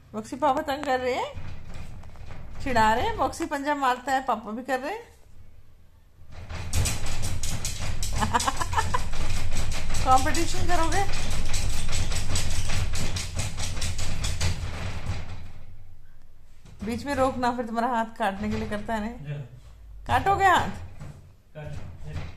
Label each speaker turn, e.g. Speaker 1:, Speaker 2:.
Speaker 1: Boxy पापा तंग कर रहे हैं, चिढ़ा रहे हैं। बॉक्सी पंजा मारता है, पापा भी कर रहे हैं। कंपटीशन करोगे? बीच में रोकना, फिर तुम्हारा हाथ काटने के लिए करता है। नहीं काटोगे हाथ?